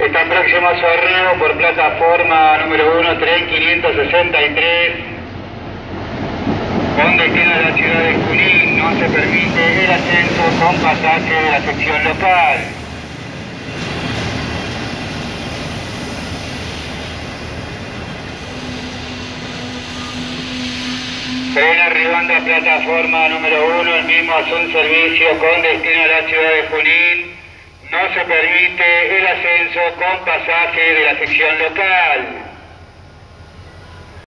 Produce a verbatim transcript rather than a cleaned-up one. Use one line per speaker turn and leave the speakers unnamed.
Está próximo a su arribo por plataforma número uno, tren quinientos sesenta y tres. Con destino a la ciudad de Junín, no se permite el ascenso con pasaje de la sección local. Tren arribando a plataforma número uno, el mismo hace un servicio con destino a la ciudad de Junín. No se permite el ascenso con pasaje de la sección local.